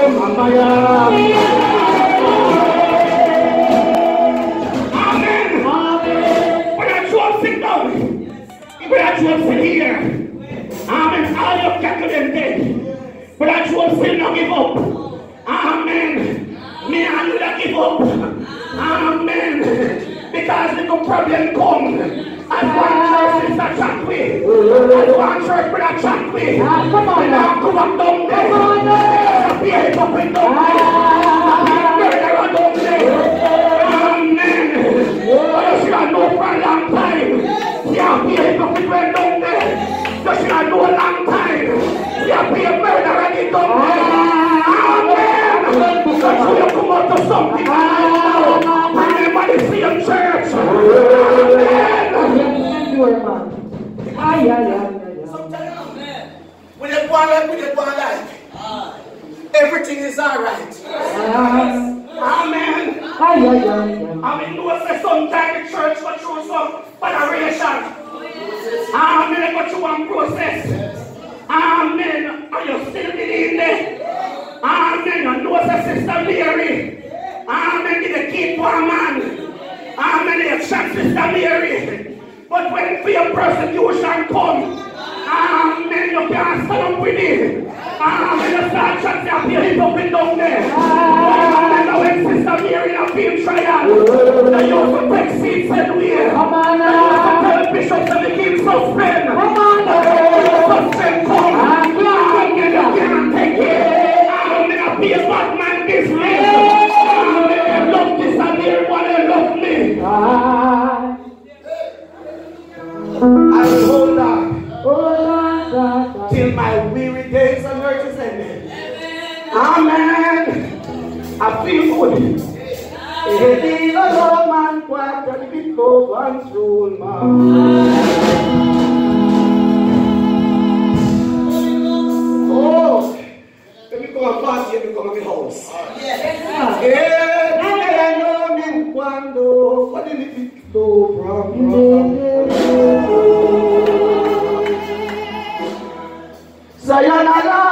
But I trust him not give up. Amen. Me and you not give up. Amen. Because the problem come. As one church is a chat way. As one church with a chat way. Come on now. Come on down there. Come on now. Appear it up and down there. Appear it down there. Amen. But you should have known for a long time. Yeah, appear it up and down there. You should have known a long time. Yeah, be a murderer and it don't matter. Amen. That's why you come out to something. Remember the same church. Amen. Sometimes, when you go on life, everything is alright. Amen. I mean, you will say sometimes the church go through some moderation. Amen. Go through one process. Amen. Are you still in there? Amen. You know the Sister Mary. Amen. Give the key to a man. Amen. You shot Sister Mary. But when fear persecution come, amen. You can't stand up with it. Amen. You start shotting up your hip up and down there. Amen. When Sister Mary in a field trial, they used to take seats anywhere. Come on now. They used to tell bishops and the king suspend. Come on now. Suspend come. Amen. You can't take it. Amen. I be a bad man this way. Amen. I love this and everyone love me. I will hold on till my weary days on earth is ended. Amen. I feel good. It is a long man quiet and it goes on through man. Oh, let me come and party and come to the house. Sayonara.